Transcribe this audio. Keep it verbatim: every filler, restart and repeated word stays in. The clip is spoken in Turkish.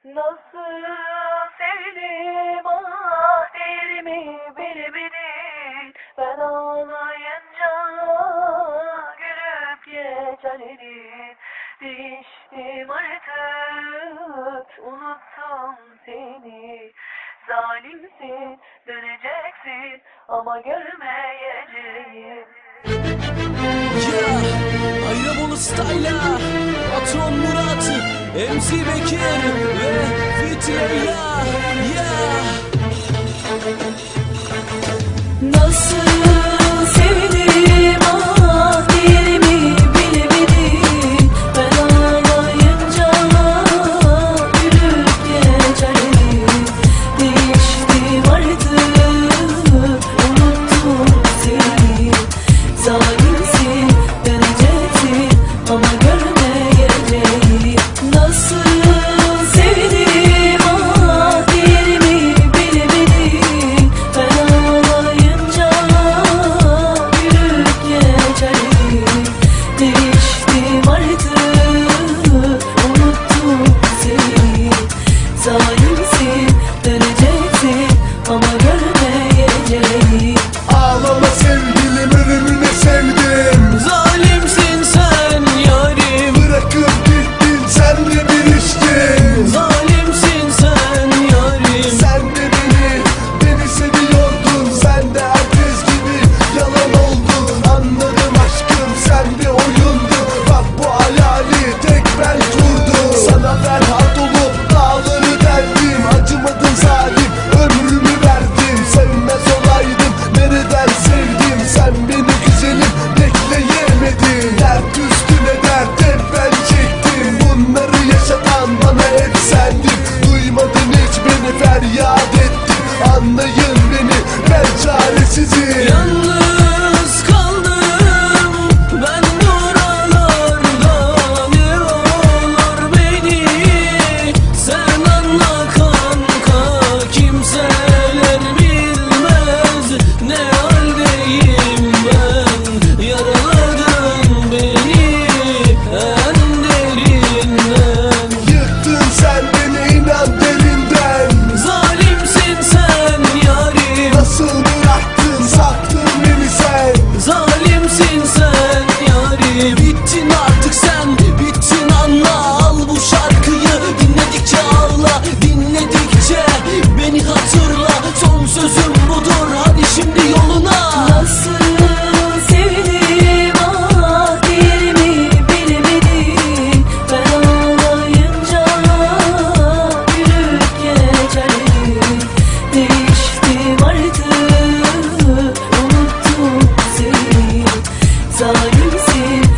Nasıl sevdim ah değerimi bilemedin. Ben ağlayınca gülüp geçenin. Değiştim artık, unuttum seni. Zalimsin, döneceksin ama görmeyeceğim. Yeah, Ayraboğlu Style'a Patron Murat, M C Bekir ve Fit Leyla. Yeah. Nasıl sevdim ah değerimi bilemedin. Ben ağlayınca gülüp geçerim. Değiştim artık, unuttum seni. Zalimsin, döneceksin ama görmeyeceğim. Nasıl sevdim ah değerimi bilemedin. Ben ağlayınca gülüp geçerim. Değiştim artık, unuttum seni. Zalimsin, döneceksin ama görmeyeceğim. Ağlama sevgilim, ölümüne sevdim. Zalimsin sen yarim, Bırakıp gittin, sen de bir içtin. zalimsin sen yarim. Sen de beni, beni seviyordun. Sen de herkes gibi yalan oldun. Anladım aşkım, sen de oyundun. Bak bu hayali tek ben kurdum. Sana Ferhat olup dağları deldim. Acımadım zalim, ömrümü verdim. Sevmez olaydım, nereden sevdim. Sen beni güzelim bekleyemedin. Dert üstüne dert hep ben çektim. Bunları yaşatan bana hep sendin. Duymadın hiç beni, feryat ettim. Anlayın beni, ben çaresizim. Yalnız kaldım ben buralarda, ne olur beni sen anla kanka. Kimseler bilmez ne haldeyim ben. Yaraladın beni en derinden. Yıktın sen beni inan derinden. Zalimsin sen yarim, Nasıl bıraktın, sattın beni sen. zalimsin sen yarim. Bittin artık sen, bittin anla. Al bu şarkıyı, dinledikçe ağla, dinledikçe beni hatırla. Son sözüm budur, hadi şimdi yoluna. Nasıl sevdim ah değerimi bilemedin. Ben ağlayınca gülüp geçerim. Değiştim artık, unuttum seni. Zalimsin,